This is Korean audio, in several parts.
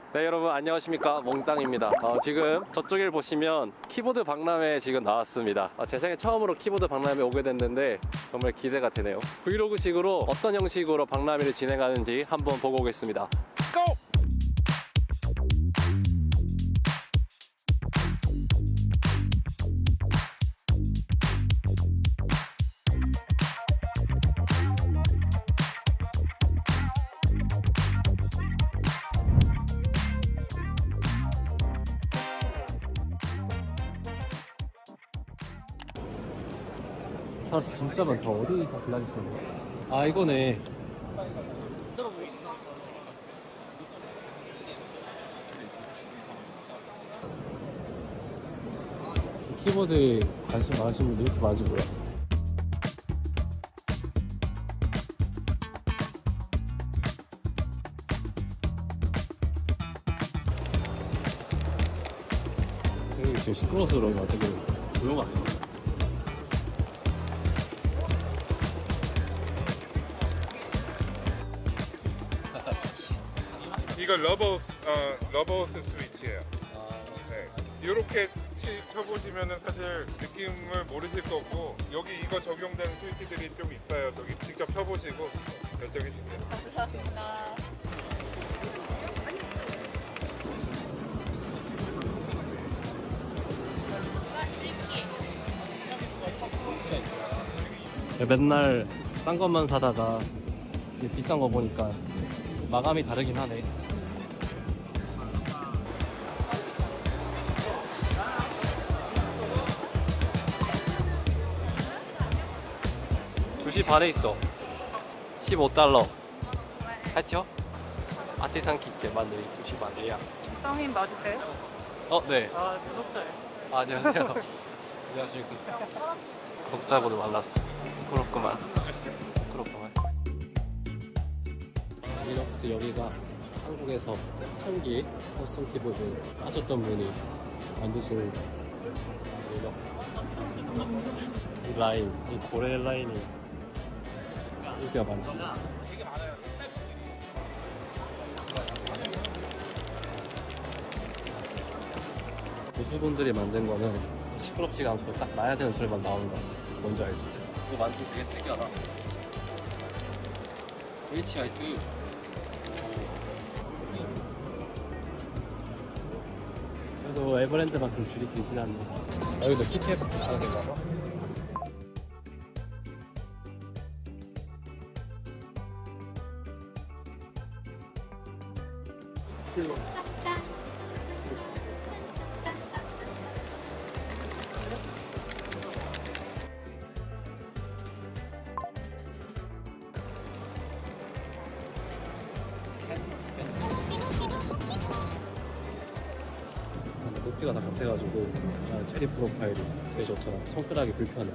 네, 여러분 안녕하십니까, 몽땅입니다. 지금 저쪽을 보시면 키보드 박람회 지금 나왔습니다. 제 생애 처음으로 키보드 박람회 오게 됐는데 정말 기대가 되네요. 브이로그식으로 어떤 형식으로 박람회를 진행하는지 한번 보고 오겠습니다. 고! 사람 진짜 많다. 어디 다 빌라있어. 아, 이거네. 키보드에 관심 많으신 분들 이렇게 많은지 몰랐어. 여기 지금 시끄러워서 그런가 되게 조용하네. 이거 러버스 스위치예요. 네. 이렇게 쳐보시면은 사실 느낌을 모르실 거고, 여기 이거 적용되는 스위치들이 좀 있어요. 저기 직접 펴보시고 결정해 주세요. 감사합니다. 맨날 싼 것만 사다가 비싼 거 보니까 마감이 다르긴 하네. 2시 반에 있어. 15달러. 하이티어? 아티산 키트 만들기 2시 반이야. 땅님 맞으세요? 네. 아, 구독자예요. 안녕하세요. 안녕하십니까. 구독자분을 만났어. 부끄럽구만. 리럭스, 여기가 한국에서 초창기 커스텀 키보드 하셨던 분이 만드신 리럭스. 이 라인, 이 고래 라인이 인기가 많지. 고수분들이 만든 거는 시끄럽지가 않고 딱 나야 되는 소리만 나오는 것 같아. 뭔지 알지? 이거 만들기 되게 특이하다. HI2. 그래도 에버랜드만큼 줄이 길진 않네. 여기도 키캡 하는 데인가 봐. 높이가 다 같아가지고 체리 프로파일이 되게 좋더라. 손가락이 불편해.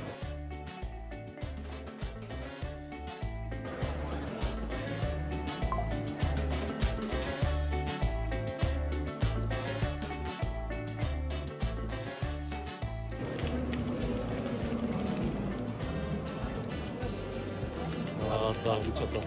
나 미쳤다.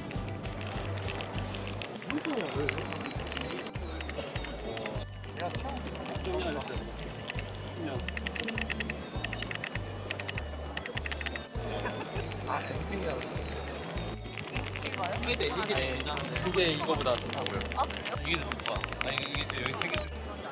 스웨드 이게 괜찮은데. 근데 이거보다 좋다고요. 아, 그래요? 이게 더 좋다. 아니 이게 여기 세 개.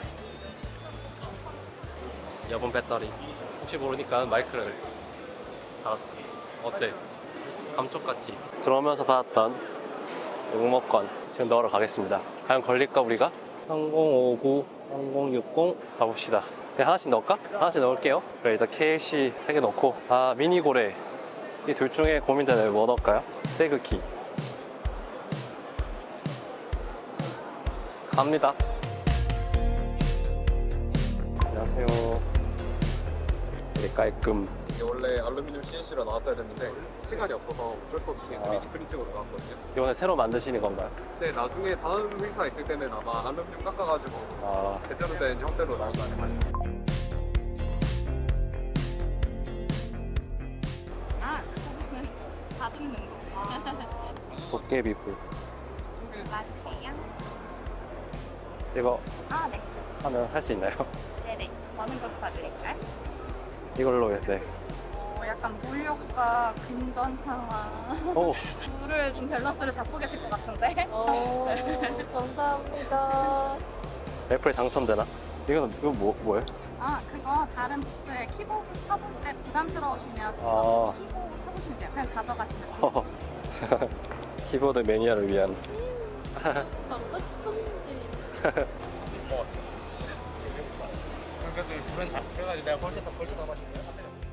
여분 배터리. 혹시 모르니까 마이크를 달았어. 어때? 감쪽같지? 들어오면서 받았던 용목권 지금 넣으러 가겠습니다. 과연 걸릴까 우리가? 3059, 3060 가봅시다. 그냥 하나씩 넣을까? 하나씩 넣을게요. 그래, 일단 KC 3개 넣고, 미니 고래 이 둘 중에 고민되네요. 뭐 넣을까요? 세그키 갑니다. 안녕하세요. 되게 깔끔. 원래 알루미늄 CNC로 나왔어야 됐는데 시간이 없어서 어쩔 수 없이 3D 프린팅으로 나왔거든요. 이번에 새로 만드시는 건가요? 네, 나중에 다음 행사 있을 때는 아마 알루미늄 깎아가지고 제대로 된 형태로 나올 거 아닐까 싶어요. 다듬는 거. 도깨비불. 맞으세요? 이거 아, 네. 하면 할 수 있나요? 네네. 어느 걸 봐드릴까요? 이걸로 네. 약간 물욕과 근전 상황. 오, 물을 좀 밸런스를 잡고 계실 것 같은데. 감사합니다. 애플에 당첨되나? 이거 뭐예요? 아, 그거 다른 부스에 키보드 쳐볼 때 부담스러우시면 아. 키보드 쳐보시면 돼요. 그냥 가져가시면 돼요. 허허. 키보드 매니아를 위한. 먹고 싶은데. 먹었어. 그래도 불은 잘 그래가지고 내가 벌써 다 마신 거야?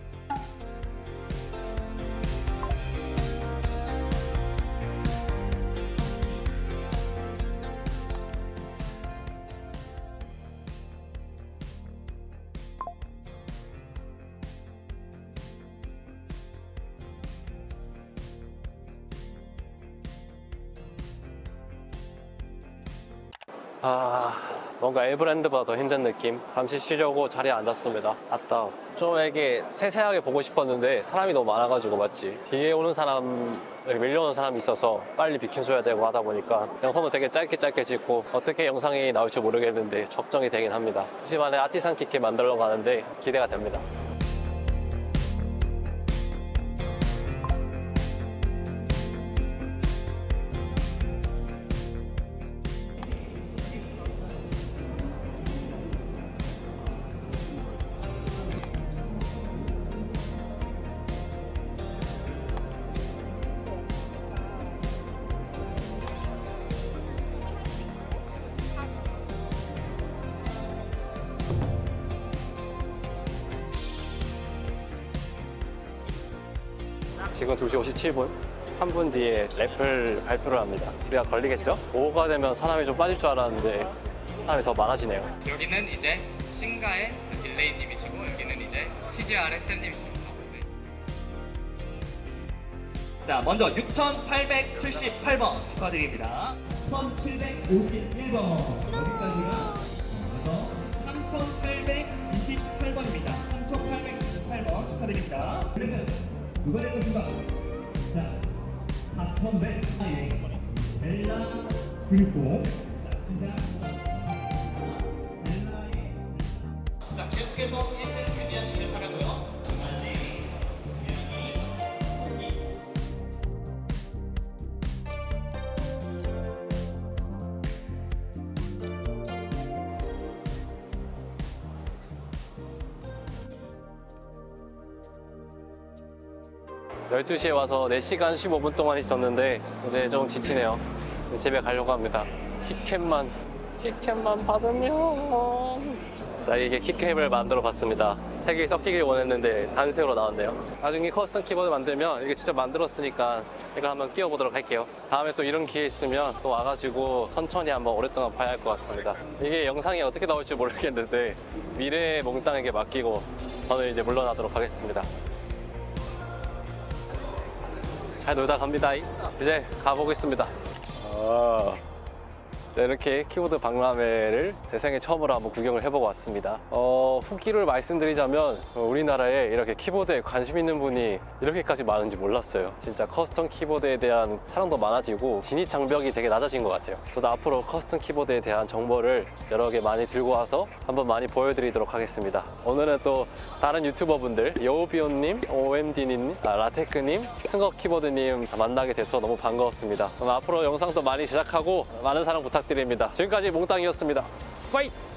아, 뭔가 에버랜드보다 더 힘든 느낌. 잠시 쉬려고 자리에 앉았습니다. 아따. 좀 이게 세세하게 보고 싶었는데 사람이 너무 많아가지고 맞지? 뒤에 오는 사람, 밀려오는 사람이 있어서 빨리 비켜줘야 되고 하다 보니까 영상도 되게 짧게 찍고 어떻게 영상이 나올지 모르겠는데 걱정이 되긴 합니다. 2시 만에 아티산 키케 만들러 가는데 기대가 됩니다. 지금 2시 57분 3분 뒤에 랩을 발표를 합니다. 우리가 걸리겠죠? 오후가 되면 사람이 좀 빠질 줄 알았는데 사람이 더 많아지네요. 여기는 이제 신가의 딜레이님이시고 여기는 이제 TGR의 쌤님이십니다. 네. 자, 먼저 6,878번 축하드립니다. 1,751번 여기까지가 3,828번입니다. 3,828번 축하드립니다. 그러면 누가 될 것인가? 자, 4,100 벨라 그리고 자, 계속해서 1등 유지하시길 바라고요. 아직 이 12시에 와서 4시간 15분 동안 있었는데 이제 좀 지치네요. 집에 가려고 합니다. 티켓만 받으면. 자, 이게 키캡을 만들어 봤습니다. 색이 섞이길 원했는데 단색으로 나왔네요. 나중에 커스텀 키보드 만들면 이게 직접 만들었으니까 이걸 한번 끼워보도록 할게요. 다음에 또 이런 기회 있으면 또 와가지고 천천히 한번 오랫동안 봐야 할 것 같습니다. 이게 영상이 어떻게 나올지 모르겠는데 미래의 몽땅에게 맡기고 저는 이제 물러나도록 하겠습니다. 잘 놀다 갑니다. 이제 가보겠습니다. 네, 이렇게 키보드 박람회를 제 생애 처음으로 한번 구경을 해보고 왔습니다. 후기를 말씀드리자면 우리나라에 이렇게 키보드에 관심 있는 분이 이렇게까지 많은지 몰랐어요. 진짜 커스텀 키보드에 대한 사랑도 많아지고 진입 장벽이 되게 낮아진 것 같아요. 저도 앞으로 커스텀 키보드에 대한 정보를 여러 개 많이 들고 와서 한번 많이 보여드리도록 하겠습니다. 오늘은 또 다른 유튜버분들 여우비온님, OMD님, 라테크님, 승업 키보드님 만나게 돼서 너무 반가웠습니다. 그럼 앞으로 영상도 많이 제작하고 많은 사랑 부탁드립니다. 지금까지 몽땅이었습니다. 빠이!